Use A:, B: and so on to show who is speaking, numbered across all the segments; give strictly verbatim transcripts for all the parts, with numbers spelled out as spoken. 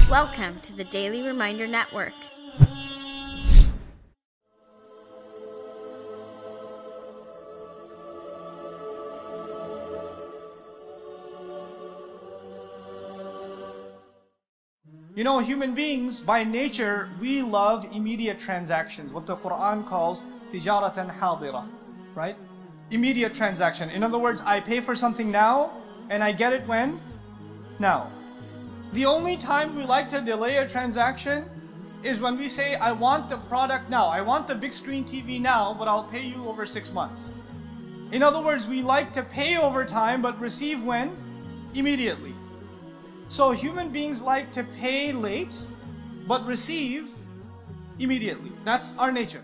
A: Welcome to the Daily Reminder Network.
B: You know, human beings, by nature, we love immediate transactions, what the Quran calls tijaratan hadira, right? Immediate transaction. In other words, I pay for something now, and I get it when? Now. The only time we like to delay a transaction is when we say, I want the product now. I want the big screen T V now, but I'll pay you over six months. In other words, we like to pay over time, but receive when? Immediately. So human beings like to pay late, but receive immediately. That's our nature.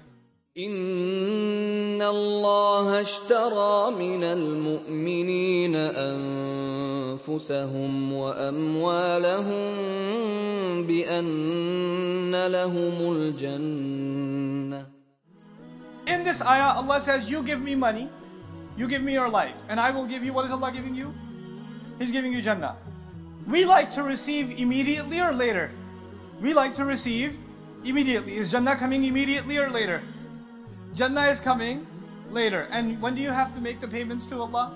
C: إن الله اشترى من المؤمنين أنفسهم وأموالهم بأن لهم الجنة.
B: In this ayah, Allah says, you give me money, you give me your life, and I will give you, what is Allah giving you? He's giving you Jannah. We like to receive immediately or later? We like to receive immediately. Is Jannah coming immediately or later? Jannah is coming later. And when do you have to make the payments to Allah?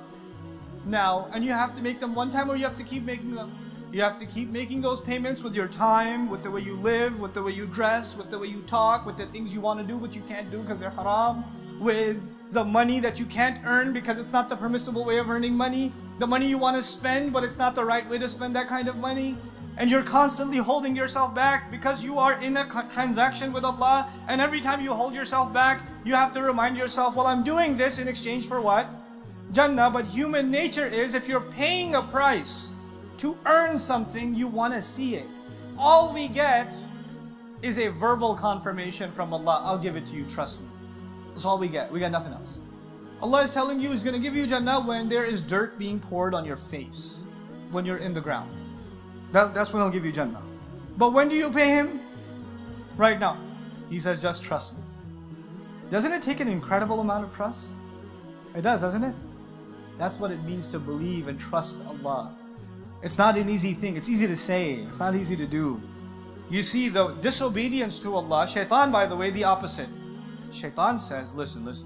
B: Now. And you have to make them one time, or you have to keep making them? You have to keep making those payments with your time, with the way you live, with the way you dress, with the way you talk, with the things you want to do but you can't do because they're haram, with the money that you can't earn because it's not the permissible way of earning money, the money you want to spend but it's not the right way to spend that kind of money. And you're constantly holding yourself back because you are in a transaction with Allah, and every time you hold yourself back, you have to remind yourself, well, I'm doing this in exchange for what? Jannah. But human nature is, if you're paying a price to earn something, you want to see it. All we get is a verbal confirmation from Allah. I'll give it to you, trust me. That's all we get. We got nothing else. Allah is telling you He's going to give you Jannah when there is dirt being poured on your face, when you're in the ground. That, that's when He'll give you Jannah. But when do you pay Him? Right now. He says, just trust me. Doesn't it take an incredible amount of trust? It does, doesn't it? That's what it means to believe and trust Allah. It's not an easy thing. It's easy to say. It's not easy to do. You see, the disobedience to Allah, Shaitan, by the way, the opposite. Shaitan says, listen, listen.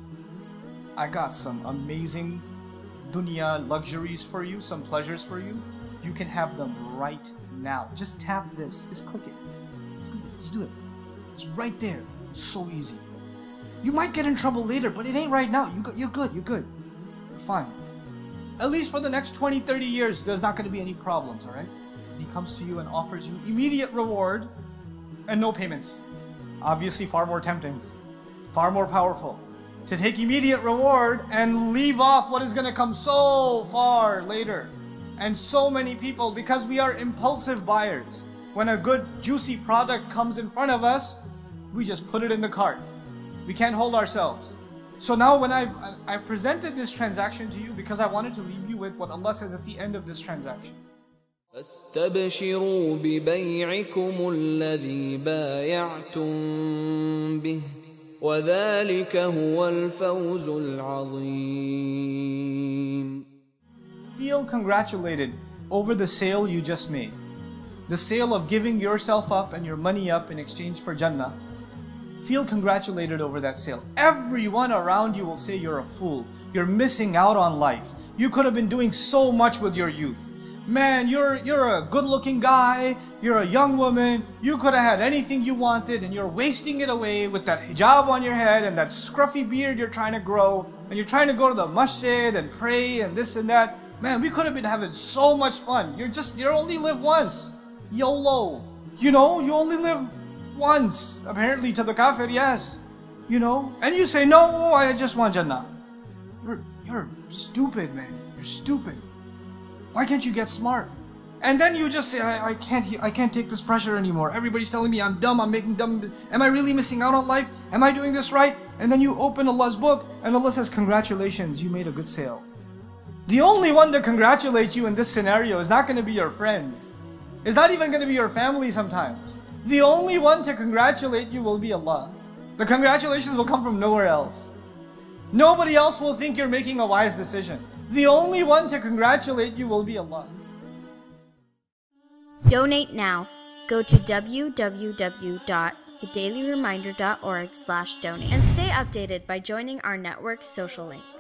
B: I got some amazing dunya luxuries for you, some pleasures for you. You can have them right now. Just tap this. Just click it. Just click it. Just do it. It's right there. It's so easy. You might get in trouble later, but it ain't right now. You go, you're good. You're good. You're fine. At least for the next twenty, thirty years, there's not going to be any problems, all right? He comes to you and offers you immediate reward and no payments. Obviously far more tempting, far more powerful. To take immediate reward and leave off what is going to come so far later. And so many people, because we are impulsive buyers, when a good juicy product comes in front of us, we just put it in the cart. We can't hold ourselves. So now when I've, I've presented this transaction to you because I wanted to leave you with what Allah says at the end of this transaction.
C: فاستبشروا ببيعكم الذي بايعتم به وذلك هو الفوز العظيم.
B: Feel congratulated over the sale you just made. The sale of giving yourself up and your money up in exchange for Jannah. Feel congratulated over that sale. Everyone around you will say you're a fool. You're missing out on life. You could have been doing so much with your youth. Man, you're, you're a good-looking guy. You're a young woman. You could have had anything you wanted, and you're wasting it away with that hijab on your head and that scruffy beard you're trying to grow. And you're trying to go to the masjid and pray and this and that. Man, we could have been having so much fun. You're just, you only live once. YOLO. You know, you only live once. Apparently to the kafir, yes. You know? And you say, no, I just want Jannah. You're, you're stupid, man. You're stupid. Why can't you get smart? And then you just say, I, I can't I can't take this pressure anymore. Everybody's telling me I'm dumb, I'm making dumb. Am I really missing out on life? Am I doing this right? And then you open Allah's book and Allah says, congratulations, you made a good sale. The only one to congratulate you in this scenario is not going to be your friends. It's not even going to be your family sometimes. The only one to congratulate you will be Allah. The congratulations will come from nowhere else. Nobody else will think you're making a wise decision. The only one to congratulate you will be Allah.
A: Donate now Go to w w w dot the daily reminder dot org slash donate and stay updated by joining our network's social links.